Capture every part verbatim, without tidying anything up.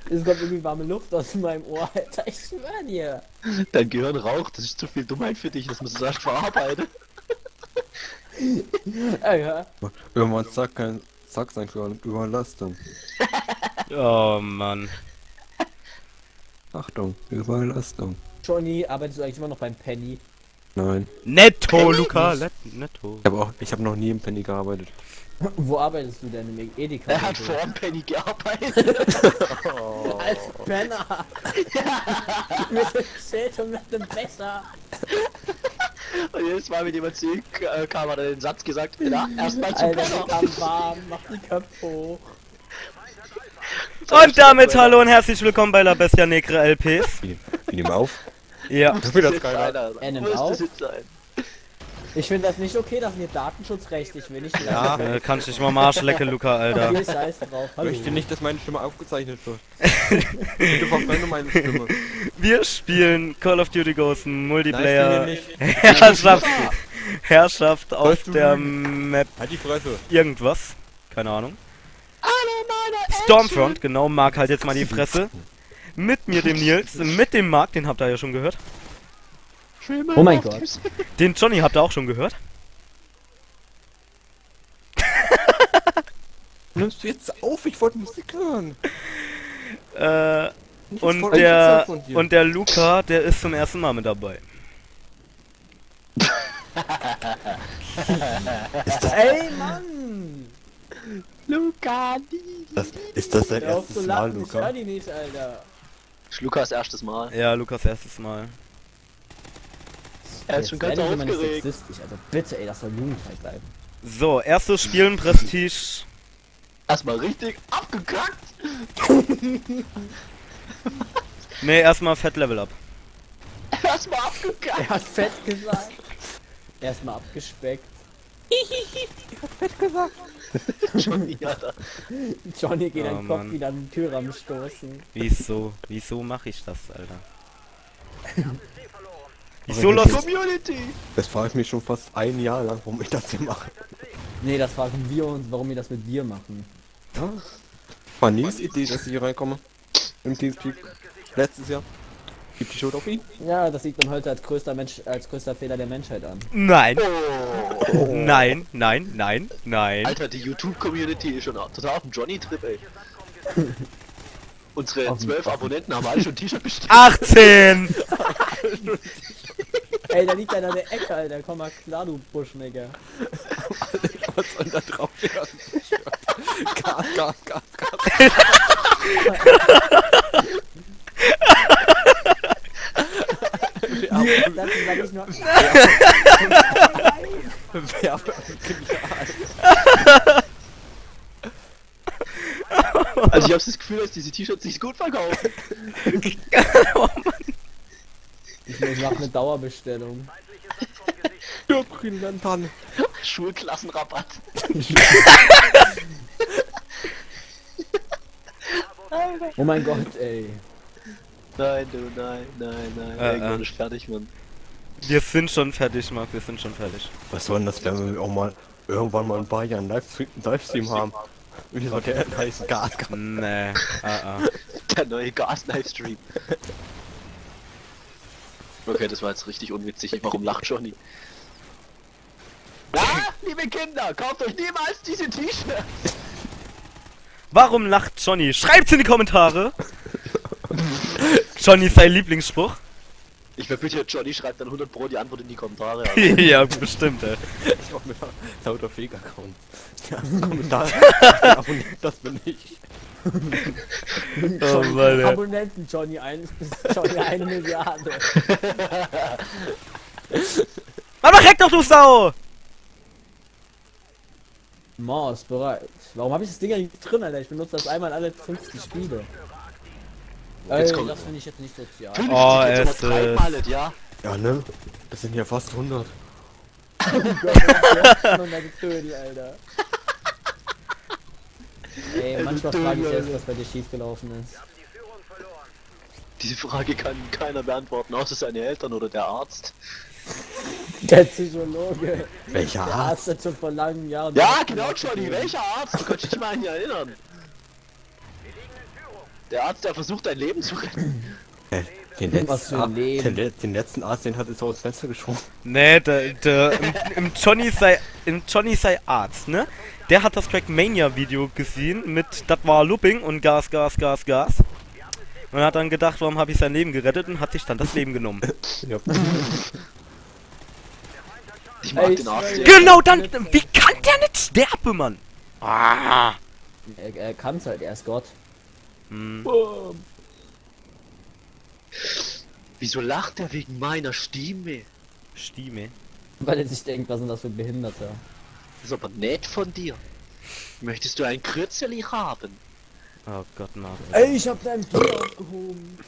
Es kommt irgendwie warme Luft aus meinem Ohr, Alter, ich schwör dir. Dein Gehirn raucht, das ist zu viel Dummheit für dich, das musst du erst verarbeiten. Ja, ja. Irgendwann sagt kein Sack sein Überlastung. Oh Mann. Achtung, Überlastung. Johnny, arbeitest du eigentlich immer noch beim Penny? Nein. Netto, Luca, let netto. Ich habe auch, ich habe noch nie im Penny gearbeitet. Wo arbeitest du denn im Edeka? Er hat vor dem Penny gearbeitet. Oh. Als Penner! Mit dem Schild und mit dem Messer! Und jedes Mal, wenn jemand zu ihm äh, kam, hat er den Satz gesagt, ja, erstmal zum Alter, Penner. mir kam warm, mach die Köpfe hoch. Und damit hallo und herzlich willkommen bei La Bestia Negra L Ps. Wir nehmen auf. Ja. Muss will das das jetzt keiner. sein, Alter. Er nimmt Muss auf. das jetzt sein. Ich finde das nicht okay, das ist hier Datenschutzrecht, ich will nicht Ja. Äh, kannst dich mal Marsch lecken, Luca, Alter. Viel Scheiß drauf, Ich hallo. möchte nicht, dass meine Stimme aufgezeichnet wird. Bitte verbrenne meine Stimme. Wir spielen Call of Duty Ghosts Multiplayer Nein, ich Herrschaft, Herrschaft auf Sollst du der lügen? Map Halt die Fresse. irgendwas. Keine Ahnung. Alle meine Stormfront, genau, Marc halt jetzt mal die Fresse. Mit mir, dem Nils, mit dem Marc, den habt ihr ja schon gehört. Oh mein Gott. Den Johnny habt ihr auch schon gehört. Nimmst du jetzt auf? Ich wollte Musik hören. Äh, Nicht und voll der, eingezogen von dir. und der Luca, der ist zum ersten Mal mit dabei. Ist das, Ey, Mann! Luca, das, ist das dein Hör auf erstes zu Mal, lachen, ich hör Luca? die nicht, Alter. Lukas erstes Mal. Ja, Lukas erstes Mal. Er ist schon ganz werde ich immer nicht aufgeregt. sexistisch, also bitte, ey, das soll jugendfrei bleiben. So, erstes Spielen, Prestige. Erstmal richtig abgekackt. Ne, erstmal Fett Level Up. Erstmal abgekackt. Er hat fett gesagt. Erstmal abgespeckt. Johnny, Alter. Johnny geht Oh, den Kopf Mann. wieder an den Türrahmen stoßen. Wieso? Wieso mache ich das, Alter? Wieso Aber los? Community. Das frage ich mich schon fast ein Jahr lang, warum ich das hier mache. Nee, das fragen wir uns, warum wir das mit dir machen. Ja. War Nils Idee, dass ich hier reinkomme. Im Teamspeak. Letztes Jahr. Gibt die Schuld auf ihn? Ja, das sieht man heute als größter Mensch, als größter Fehler der Menschheit an. Nein, Oh. nein, nein, nein, nein. Alter, die YouTube-Community ist schon total auf dem Johnny-Trip, ey. Unsere Auf dem- zwölf Abonnenten haben alle schon ein T-Shirt bestellt. achtzehn! Ey, da liegt einer in der Ecke, Alter. Komm mal klar, du Buschnigger. Was soll da drauf werden? Gas, Gas, Gas, Gas. Hier, dazu sag ich nur. Werbe. Also ich habe das Gefühl, dass diese T-Shirts sich gut verkaufen. Ich mach eine Dauerbestellung. Ja, Brillantan. Schulklassenrabatt. Oh mein Gott, ey. Nein, du, nein, nein, nein. Äh, Irgendwann äh. ist fertig, Mann. Wir sind schon fertig, Marc, wir sind schon fertig. Was soll denn das, wenn wir auch mal irgendwann mal ein paar Jahren Livestream, Livestream haben? Wie soll der heißen? Gas, Gas. Nee, ah, ah. Der neue Gas-Livestream. Okay, das war jetzt richtig unwitzig. Warum lacht Johnny? Ja, liebe Kinder, kauft euch niemals diese T-Shirts. Warum lacht Johnny? Schreibt's in die Kommentare! Johnny sein Lieblingsspruch? Ich verbitte, Johnny schreibt dann hundert Pro die Antwort in die Kommentare. Ja, bestimmt, ey. Ich mach mir lauter Fake-Accounts. Ja, Kommentar. Abonniert, das bin ich. Oh, Mann, ey. Abonnenten, Johnny eins bis Johnny eine Milliarde. Mann, mach weg doch, du Sau! Maus, bereit. Warum habe ich das Ding ja nicht drin, Alter? Ich benutze das einmal alle fünfzig Spiele. Jetzt Ey, kommt- das finde ich jetzt nicht sozial. Oh, jetzt es aber dreimal ist- nicht, ja. Ja, ne? Das sind ja fast hundert. Tödel, Alter. Ey, manchmal frage ich selbst, was bei dir schiefgelaufen ist. Diese Frage kann keiner beantworten, außer seine Eltern oder der Arzt. Der Psychologe. Welcher Der Arzt? Arzt hat schon vor langen Jahren. Ja, genau, Johnny, welcher Arzt? Du kannst dich mal an ihn erinnern. Der Arzt, der versucht, dein Leben zu retten. Äh, den, Was letzten, für ein Ar- Leben. den, le- den letzten Arzt, den hat es aus Fenster geschoben. Nee, der, der, im, im Johnny sei, im Johnny sei Arzt, ne? Der hat das Trackmania-Video gesehen mit, das war Looping und Gas, Gas, Gas, Gas. Und hat dann gedacht, warum habe ich sein Leben gerettet und hat sich dann das Leben genommen. Ja. Ich mag Ey, den Arzt. sorry. sehr. Genau, dann, wie kann der nicht sterben, Mann? Ah. Er, er kann's halt, er ist Gott. Hm. Wieso lacht er wegen meiner Stimme? Stimme. Weil er sich denkt, was sind das für Behinderte. Das ist aber nett von dir. Möchtest du ein Kürzeli haben? Oh Gott, Marvin. Ey, ich hab dein Bier aufgehoben.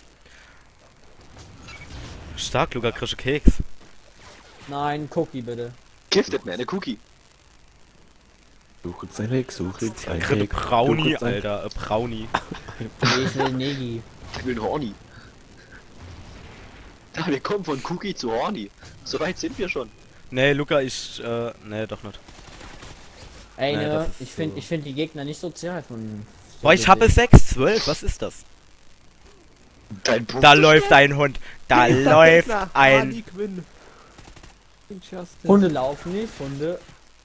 Stark, Luca, krische Keks. Nein, Cookie bitte. Giftet mir eine Cookie. Suche ein Weg, suche ein Kritte Weg. Brownie, Suche ein- Alter, äh, Brownie. Nee, ich will Negi. Ich will einen Horny. Ja, wir kommen von Cookie zu Horny. So weit sind wir schon. Nee, Luca, ich, äh, nee, doch nicht. Ey, Nee, ne, das ist ich finde so. ich find die Gegner nicht sozial von... Boah, ich habe sechs, zwölf, was ist das? Dein Punkt. Da läuft ein Hund. Da läuft ein... Hunde laufen nicht, Hunde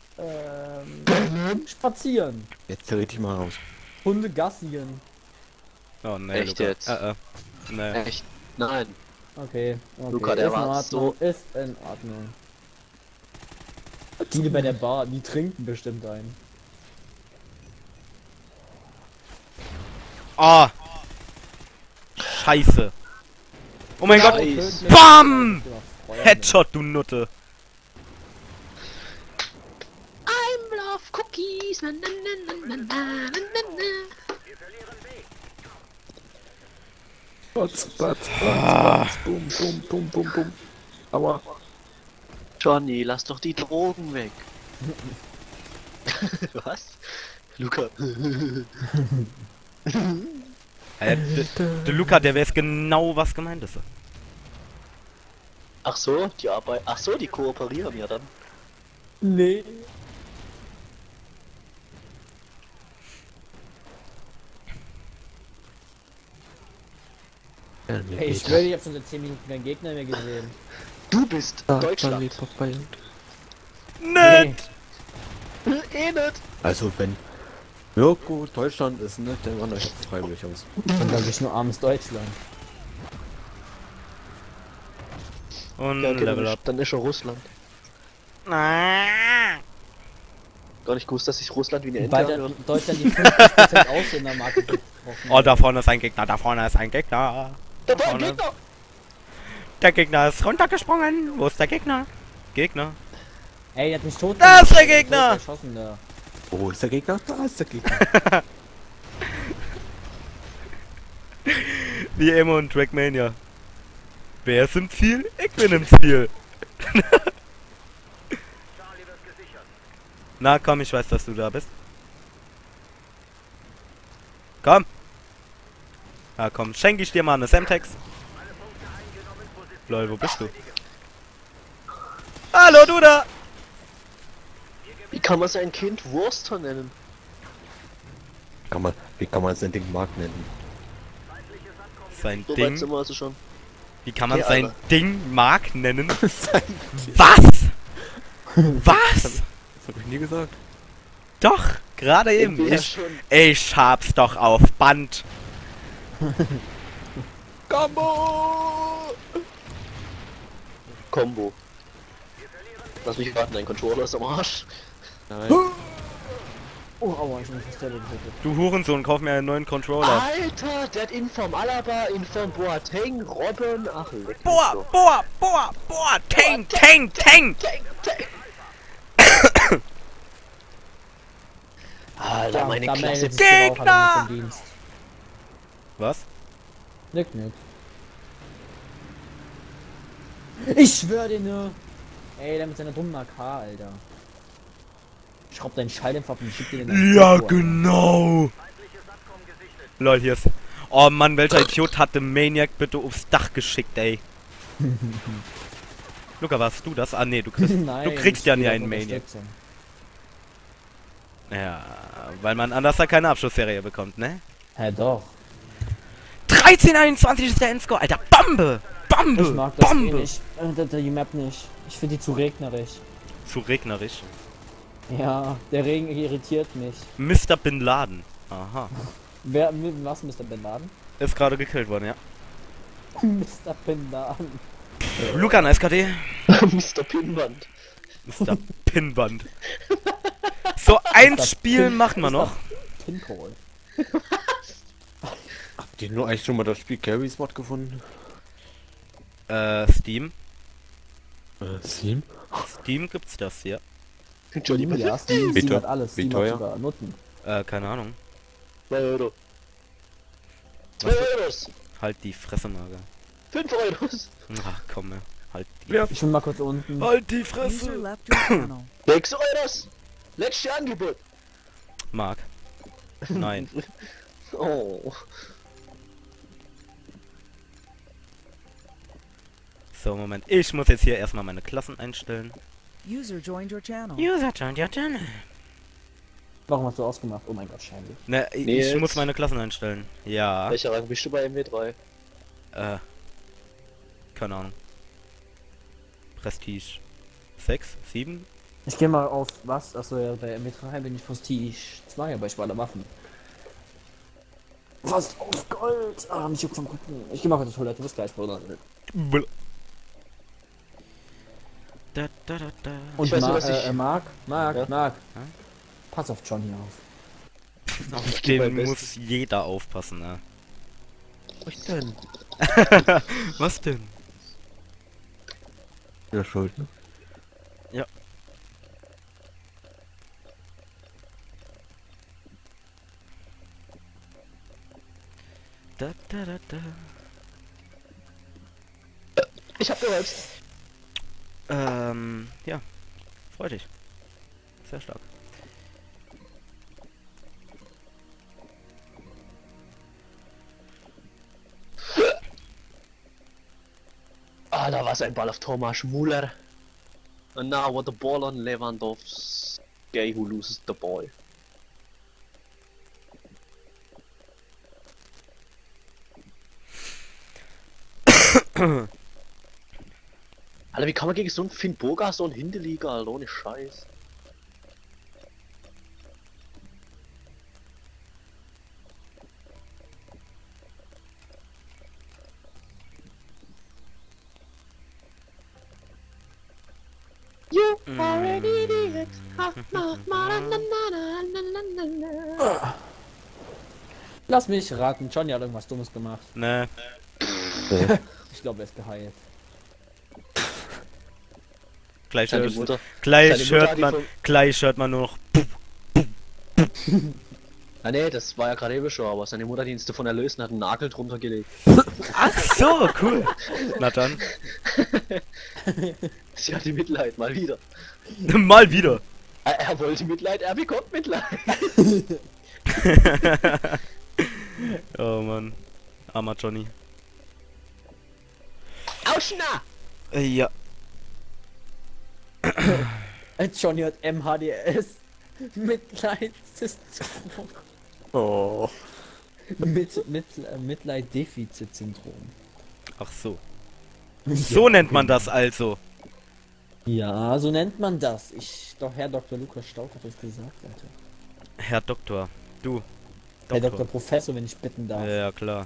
ähm, spazieren. Jetzt red ich mal raus. Hunde gassieren. Oh, nee, Echt Luca. jetzt? Äh, äh. Nee. Echt? Nein. Okay, okay. Luca, der ist in war Ordnung, ist in Ordnung. Die bei der Bar, die trinken bestimmt ein. Ah! Scheiße. Oh mein Gott. Nice. BAM! Headshot, du Nutte. I'm love cookies. Na, na, na, na, na, na, na, na. Batz, batz, batz, bum, bum, bum, bum, bum. Aua. Johnny, lass doch die Drogen weg. Was? Luca. Äh, der Luca, der weiß genau, was gemeint ist. Ach so, die Arbeit. Ach so, die kooperieren ja dann. Nee. Ey, ich schwöre, ich hab schon seit zehn Minuten keinen Gegner mehr gesehen. Du bist Deutschland. Nee. Eh nicht. Also wenn Mirko Deutschland ist, ne, dann wandere ich freiwillig aus. Dann sag ich nur armes Deutschland. Und Ja, okay, dann, Level ist, up. dann ist schon Russland. Ah. Gar nicht gewusst, dass sich Russland wie eine Ente Bald anhört. hat Deutschland die fünfzig Prozent Ausländermarke gebrochen. Oh, da vorne ist ein Gegner, da vorne ist ein Gegner. Da war ein vorne. Gegner! Der Gegner ist runtergesprungen. Wo ist der Gegner? Gegner. Ey, der hat mich tot Da ist der gemacht, Gegner! tot erschossen da. Wo ist der Gegner? Da ist der Gegner. Wie Emo und Trackmania. Wer ist im Ziel? Ich bin im Ziel. Na komm, ich weiß, dass du da bist. Komm. Na komm, schenke ich dir mal eine Semtex. Lol, wo bist du? Hallo, du da! Wie kann man sein Kind Wurster nennen? Kann man, wie kann man sein Ding Mark nennen? Sein So weit sind Ding. wir also schon. Wie kann man Okay, sein Alter. Ding Mark nennen? Sein Was? Was? Das hab ich nie gesagt. Doch, gerade eben. Entweder Ich, schon. ich hab's doch auf Band. Combo! Combo. Lass mich warten, dein Controller ist am Arsch. Nein. Oh, aua, ich bin fast tot getötet. Du Hurensohn, kauf mir einen neuen Controller. Alter, der hat Inform Alaba, Inform Boateng, Robben, ach leck mich Boah, doch. boah, boah, boah, tang, tang, tang. Tank, Tank. Alter, meine da Klasse. meldet sich die Raucher Gegner! dann zum Dienst. Was? Nick, nick. Ich schwör dir nur. Ey, der mit seiner dummen A K, Alter. Schraub deinen Schalldämpfer ab und schick dir den. Ja, genau. Lol, hier ist... Oh Mann, welcher Idiot hat den Maniac bitte aufs Dach geschickt, ey. Luca, warst du das? Ah, nee, du kriegst, Nein, du kriegst ich ja geh nie auf einen Maniac. Unterstützung. Ja, weil man anders da keine Abschlussserie bekommt, ne? Hä, doch. dreizehn einundzwanzig ist der Endscore, Alter. Bambe! Bambe! Ich mag das eh Bambe! nicht. Äh, die- die Map nicht. Ich finde die zu regnerisch. Zu regnerisch. Ja, der Regen irritiert mich. Mister Bin Laden. Aha. Wer, mi- was, Mister Bin Laden? Ist gerade gekillt worden, ja. Mister Bin Laden. Lucan S K D. Mister Pinwand. Mister Pinwand. So, ein Mister Spiel Pin- machen wir Mister noch. Pinball. Habt ihr nur eigentlich schon mal das Spiel Carries Mod gefunden? Äh, Steam. Äh, Steam? Steam gibt's das, ja. Johnny, Steam, ja, Steam, Wie Steam teuer? hat alles. Wie Steam teuer? hat sogar Nutten. Äh, keine Ahnung. zwei Euro. zwei Euros. Halt die Fresse, Mager. fünf Euros. Ach, komm, ja. Halt die. Ja. Ich will mal kurz unten. Halt die User Fresse! left your channel. sechs Euros. Letztes Angebot. Mark. Nein. Oh. So, Moment. Ich muss jetzt hier erstmal meine Klassen einstellen. User joined your channel. User joined your channel. Warum hast du ausgemacht? Oh mein Gott, scheinlich. Ne, ich Nils. muss meine Klassen einstellen. Ja. Welcher Rang bist du bei M W drei? Äh. Keine Ahnung. Prestige. sechs, sieben? Ich gehe mal auf was? Achso, ja, bei M W drei bin ich Prestige zwei, aber ich war alle Waffen. Fast auf Gold! Ah, mich juckt vom Rücken. Ich geh mal kurz zur Toilette, bis gleich, Bruder. Da, da, da, da. Und Ich weiß nur, Ma dass ich- äh, Marc, Marc, Ja? Marc. Ja? Pass auf Johnny auf. Auf Ich geb den mein muss jeder aufpassen, ne? Was denn? Was denn? Ja, schuld, ne? Ja. Da, da, da, da. Ich hab gehört. Ähm, ja. Freu dich. Sehr stark. Ah, da war ein Ball auf Thomas Muller. And now with the ball on Lewandowski, who loses the ball. Alter, wie kann man gegen so einen Finn Burger so einen Hindeliga, Alter, ohne Scheiß. You already did it. Lass mich raten, Johnny hat irgendwas Dummes gemacht. Ne, Ich glaube, er ist geheilt. gleich Seine hört, Mutter. gleich seine Mutter hört hat die man, von- gleich hört man nur noch. Ah ne, das war ja gerade eben schon, aber seine Mutter hat ihn davon erlöst und hat einen Nagel drunter gelegt. Ach so, cool. Na dann. Sie hatte Mitleid, mal wieder. Mal wieder. Er, er wollte Mitleid, er bekommt Mitleid. Oh Mann. Armer Johnny. Auschna! Äh, ja. Äh, Johnny hat M H D S. Mitleidssyndrom. Oh. Mit, mit, äh, Mitleid-Defizit-Syndrom. Ach so. So nennt man das also. Ja, so nennt man das. Ich, doch Herr Doktor Lukas Staud hat das gesagt, Alter. Herr Doktor. Du. Herr Doktor Professor, wenn ich bitten darf. Ja, ja, klar.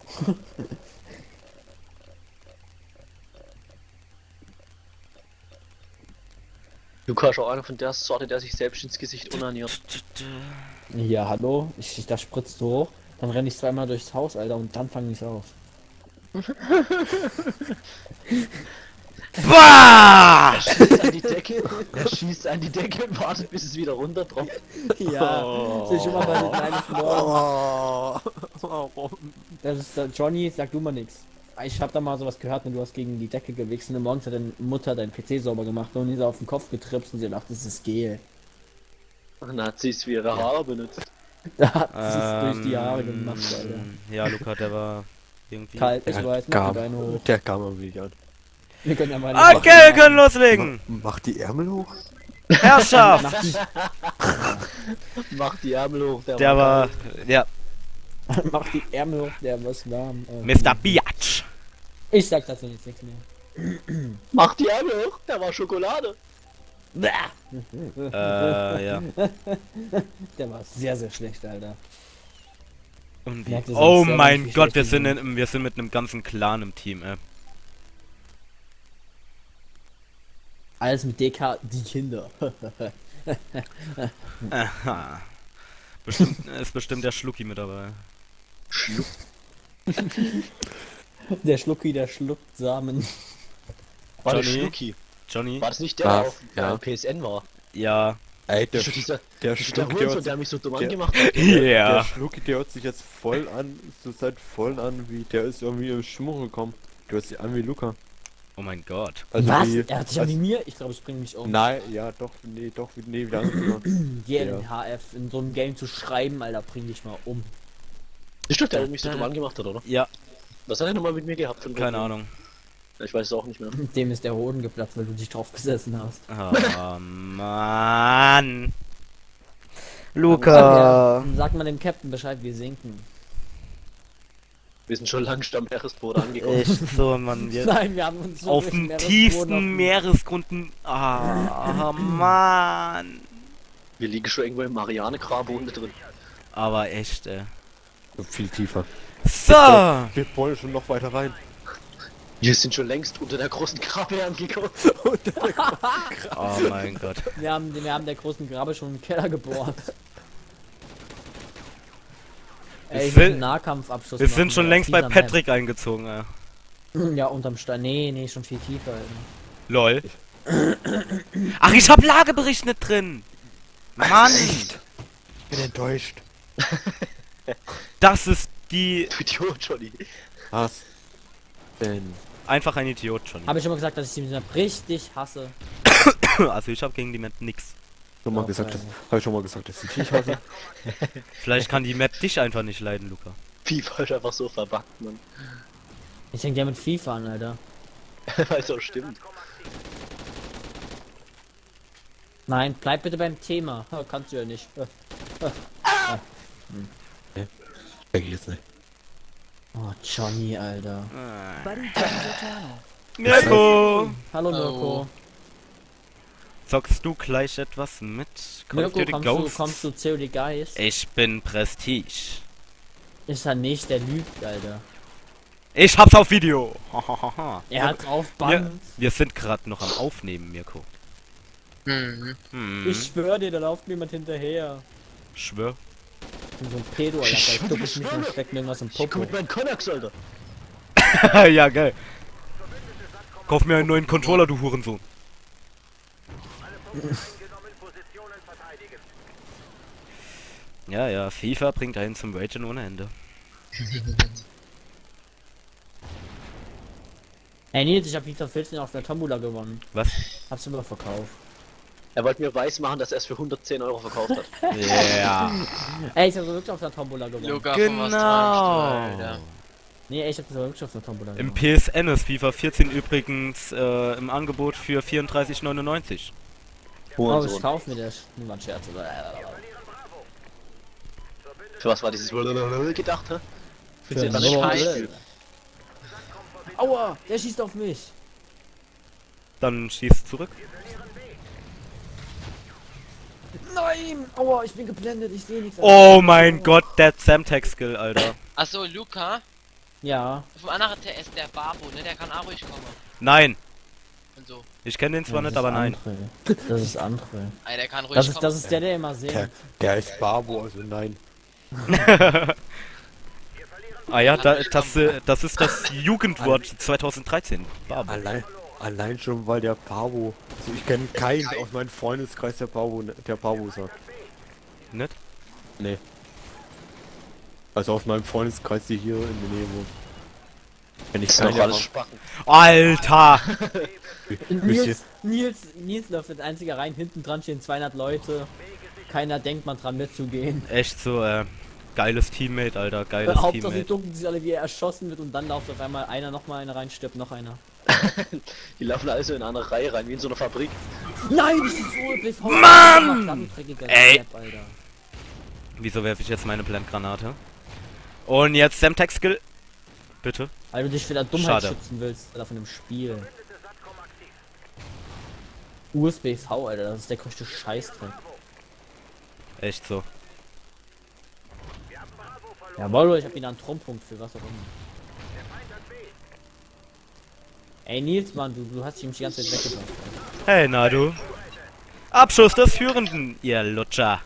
Lukas ist auch einer von der Sorte, der sich selbst ins Gesicht unaniert. Ja, hallo? Ich, ich, da spritzt du hoch, dann renne ich zweimal durchs Haus, Alter, und dann fange ich auf. Bah! Er schießt an die Decke, er schießt an die Decke und wartet, bis es wieder runter tropft. Ja, Oh. das ist schon mal bei den kleinen Morgen. Oh. Warum? Das ist der Johnny, sag du mal nix. Ich hab da mal sowas gehört, und du hast gegen die Decke gewichst und morgens hat deine Mutter dein P C sauber gemacht und die ist auf den Kopf getripst und sie dachte, das ist Gel. Und dann hat sie es wie ihre Haare benutzt. Da hat sie es durch die Haare gemacht, Alter. Ähm, Ja, Luca, der war irgendwie. Kalt, ich Der weiß, mach die Beine kam, hoch. der kam am Weg an. Wir können ja mal Okay, wir können loslegen. Mach die Ärmel hoch. Herrschaft. Mach die, Macht die Ärmel hoch, der, Der war. Ja. Mach die Ärmel hoch, der was warm. Äh, Mister Biatch. Ich sag dazu jetzt nichts mehr. Mach die Ärmel hoch, der war Schokolade. Bäh. Äh, ja. Der war sehr, sehr schlecht, Alter. Und Merkt ihr oh sonst selber mein nicht, wie Gott, schlecht wir die sind, sind? in, wir sind mit einem ganzen Clan im Team, ey. Alles mit D K, die Kinder. Aha. Bestimmt, ist bestimmt der Schlucki mit dabei. Schluck. Der Schlucki, der schluckt Samen. War der Johnny? Schlucki. Johnny? War das nicht der, Was? der auf Ja. ja. P S N war? Ja. Ey, der, Schon dieser, der dieser Schlucki, der, Hurensohn, hört- der mich so dumm der- angemacht hat. der Ja. Schlucki, der hört sich jetzt voll an, so seit voll an, wie der ist irgendwie im Schmuch gekommen. Der hört sich an wie Luca. Oh mein Gott. Also Was? Wie, Er hat sich also, animiert? Ich glaube, ich bringe mich um. Nein, ja, doch, nee, doch, nee, wieder angefangen. G L N H F in so einem Game zu schreiben, Alter, bring dich mal um. Das stimmt, der mich so dumm angemacht hat, oder? Ja, Was hat er nochmal mit mir gehabt? Für ein keine Problem? Ahnung. Ich weiß es auch nicht mehr. Dem ist der Hoden geplatzt, weil du dich drauf gesessen hast. Oh Mann. Ja, sag mal dem Captain Bescheid, wir sinken. Wir sind schon langsam am Meeresboden angekommen. Echt so, Mann. Wir Nein, wir haben uns schon auf durch dem den tiefsten Meeresboden Meeresgründen. Ah, Mann. Wir liegen schon irgendwo im Marianengraben unten drin. Aber echt, ey. Viel tiefer. So. Wir wollen schon noch weiter rein. Wir sind schon längst unter der großen Krabbe angekommen. Oh mein Gott. auf- Wir haben, wir haben der großen Grabe schon einen Keller gebohrt. Ey, ich sind- muss einen Nahkampfabschuss Wir sind machen, schon auf längst bei dieser Map. Patrick eingezogen, ey. Ja, unterm Stein. Nee, nee, schon viel tiefer. Alter. Lol. Ach, ich hab Lagebericht nicht drin. Mann. Ich bin enttäuscht. Das ist die... Du Idiot, Johnny. Was? Denn? Einfach ein Idiot, Johnny. Habe ich schon mal gesagt, dass ich die Map richtig hasse. Also ich hab gegen die Map nix. Schon mal Auch gesagt, dass, keine. hab ich schon mal gesagt, dass ich dich hasse. Vielleicht kann die Map dich einfach nicht leiden, Luca. FIFA ist einfach so verbuggt, Mann. Ich denke ja mit FIFA an, Alter. Weil es auch stimmt. Nein, bleib bitte beim Thema. Ha, kannst du ja nicht. Denke ich jetzt nicht. Oh, Johnny, Alter. Buddy joined your channel. Mirko! Hallo, Mirko. Zockst du gleich etwas mit Call of Mirko, Duty kommst du, Ghosts? kommst du C O D Geist? Ich bin Prestige. Ist er nicht, der lügt, Alter. Ich hab's auf Video. Hahaha. Er hat auf wir, Band. wir sind gerade noch am Aufnehmen, Mirko. Mhm. Hm. Ich schwör dir, da läuft jemand hinterher. schwör. Und so ein Pedo, Alter. Ich Ich schwör, ducke ich mich und schwöre. steckt mir irgendwas im Ich komm Popo. mit meinen Connex, Alter. Ja, geil. Kauf mir einen neuen Controller, du Hurensohn. Ja, ja, FIFA bringt einen zum Ragen ohne Ende. Hey Nils, ich hab FIFA vierzehn auf der Tombola gewonnen. Was? Hab's immer verkauft. Er wollte mir weiß machen, dass er es für hundertzehn Euro verkauft hat. Ja. Ey, ich hab wirklich auf der Tombola gewonnen. Luca, von was träumst du, Genau. Alter? Nee, ey, ich hab das wirklich auf der Tombola Im gewonnen. P S N ist FIFA vierzehn übrigens äh, im Angebot für vierunddreißig neunundneunzig. Oh, ich Hurensohn. kauf mir das. Niemand Scherz, oder? Für was war dieses gedacht, hä? Findest du Für etwas ein Scheiß? Aua, der schießt auf mich. Dann schießt zurück. Nein! Aua, ich bin geblendet, ich sehe nichts. Oh mein Gott, der Samtech Skill, Alter. Achso, Luca, Ja. vom anderen T S, der Babo, ne, der kann auch ruhig kommen. Nein, Und so. ich kenne den zwar Das nicht, ist aber nein. André. Das ist André. Ey, der kann ruhig Das ist, kommen. das ist der, der immer singt. Der, der ist Barbo, also nein. Ah ja, da, das, äh, das ist das Jugendwort zweitausenddreizehn. Babo. Allein, allein schon, weil der Barbo. Also ich kenne keinen aus meinem Freundeskreis, der Barbo, der Barbo sagt. Nicht? Nee. Also aus meinem Freundeskreis, die hier in der Nähe wohnen. Wenn ich Das sind keinen doch alles habe. Spacken. Alter! Nils, Nils, Nils läuft als einziger rein, hinten dran stehen zweihundert Leute. Keiner denkt mal dran mitzugehen. Echt so, äh, geiles Teammate, Alter, geiles Hauptsache sie Teammate. ducken sich alle, wie er erschossen wird und dann lauft auf einmal einer, nochmal einer rein, stirbt noch einer. Die laufen also in eine andere Reihe rein, wie in so einer Fabrik. Nein, das ist so B V. Mann! Ey! Ey! Alter. Wieso werfe ich jetzt meine Blendgranate? Und jetzt Semtex Skill. Bitte. Weil du dich für der Dummheit Schade. schützen willst, Alter, von dem Spiel. U S B V, Alter, das ist der größte Scheiß drin. Echt so. Jawohl, ich hab wieder einen Trompunkt für was auch immer. Ey Nils, Mann, du, du hast dich die ganze Zeit weggebracht. Hey, na du. Abschuss des Führenden, ihr Lutscher.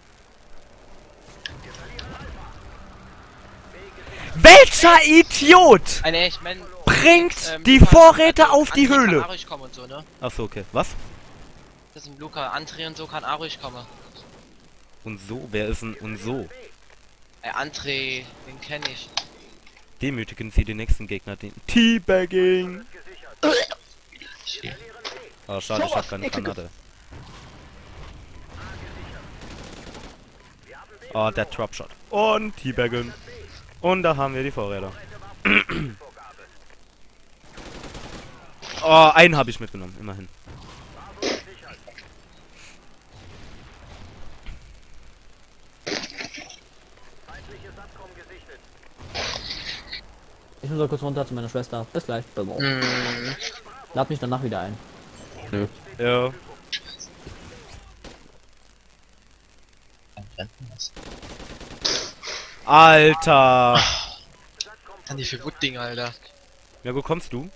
Welcher Idiot Eine ich mein, bringt ähm, die Luca- Vorräte also auf die André kann Höhle? auch ruhig kommen und so, ne? Achso, okay. Was? Das ist ein Luca, André und so kann auch ruhig kommen. Und so? Wer ist denn und so? Ey, André, den kenne ich. Demütigen Sie den nächsten Gegner, den Teabagging. Oh, schade, ich hab keine Granate. Oh, der Dropshot. Und Teabaggen. Und da haben wir die Vorräder. Oh, einen habe ich mitgenommen, immerhin. Ich muss mal kurz runter zu meiner Schwester. Bis gleich. Mhm. Lad mich danach wieder ein. Ja. Alter! Kann die für Wudding, Alter. Ja, wo kommst du?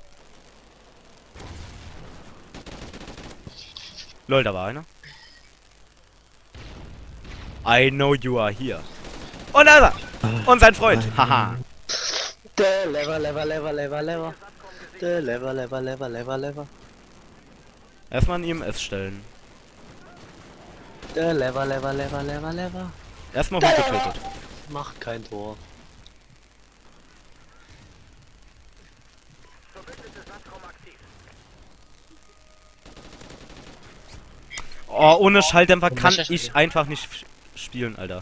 Lol, da war einer. I know you are here. Und da ist er! Und sein Freund! Haha! Der Lever, Lever, Lever, Lever, Lever. Der Lever, Lever, Lever, Lever, Lever. Erstmal ein I M S stellen. Der Lever, Lever, Lever, Lever, Lever. Erstmal Hund getötet. Macht kein Tor. Oh, ohne Schalldämpfer Und kann welcher ich Spiel? einfach nicht f- spielen, Alter.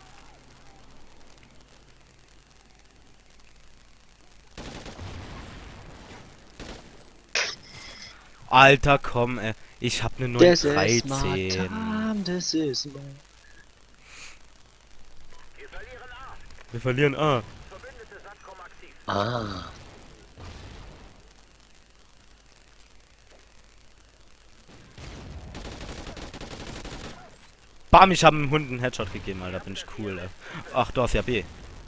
Alter, komm, ey. Ich hab ne neun dreizehn. Das ist my... Wir verlieren A. Ah. Bam, ich hab dem Hund einen Headshot gegeben, Alter. Bin ich cool, ey. Ach, du hast ja B.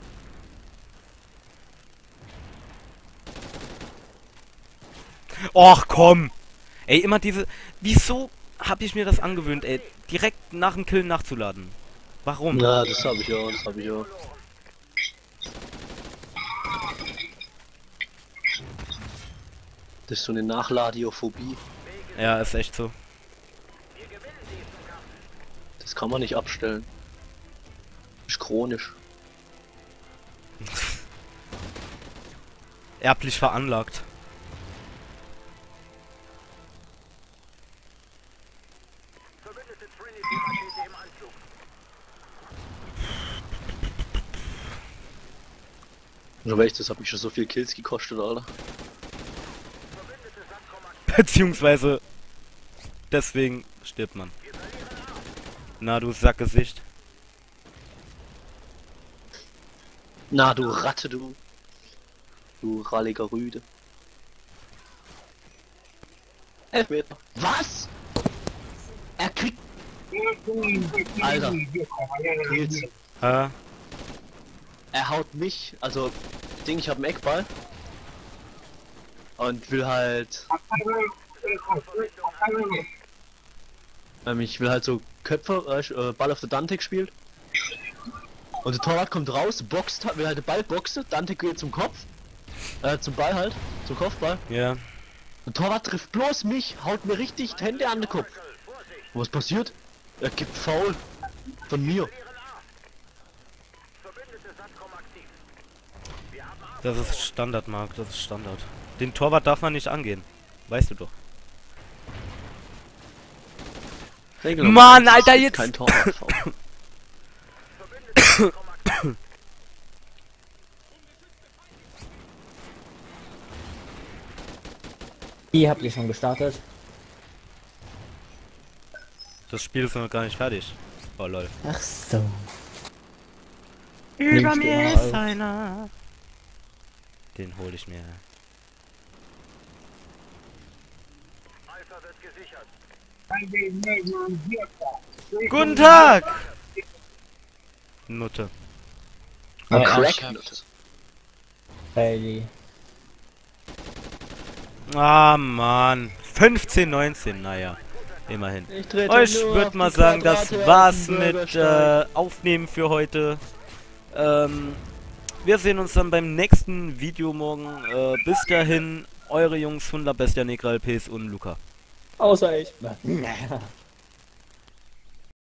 Och, komm! Ey, immer diese... Wieso hab ich mir das angewöhnt, ey? Direkt nach dem Kill nachzuladen. Warum? Ja, das hab ich auch, das hab ich auch. Das ist so eine Nachladiophobie. Ja, ist echt so. Das kann man nicht abstellen. Ist chronisch. Erblich veranlagt. Aber echt, das hat mich schon so viel Kills gekostet, Alter. Beziehungsweise... Deswegen stirbt man. Na, du Sackgesicht. Na, du Ratte, du. Du ralliger Rüde. Elfmeter. Was? Er kriegt... Alter. Kills. Äh, Er haut mich, also... Ding, ich hab einen Eckball. Und will halt... Ähm, ich will halt so Köpfe, äh, Ball auf der Dante gespielt. Und der Torwart kommt raus, boxt, will halt den Ball boxen, Dante geht zum Kopf. Äh, zum Ball halt, zum Kopfball. ja. Der Torwart trifft bloß mich, haut mir richtig die Hände an den Kopf. Und was passiert? Er gibt Foul. Von mir. Das ist Standard, Marc. Das ist Standard. Den Torwart darf man nicht angehen. Weißt du doch. Regel Mann, Nummer eins, Alter, es gibt jetzt- Kein Torwart. Wie habt ihr schon gestartet? Das Spiel ist noch gar nicht fertig. Oh lol. Ach so. Über Nimmst du mir immer ist auf. einer. Den hol ich mir. Guten Tag! Nutte. Ein Ja, Crack. ich hab- Bailey. Ah, Mann. fünfzehn, neunzehn, naja. Immerhin. Ich trete Oh, ich nur würde auf mal die sagen, das Quadrate war's auf dem mit Bürgersteig. äh, Aufnehmen für heute. Ähm, wir sehen uns dann beim nächsten Video morgen. Äh, bis dahin, eure Jungs von La Bestia Negra L Ps und Luca. Außer ich.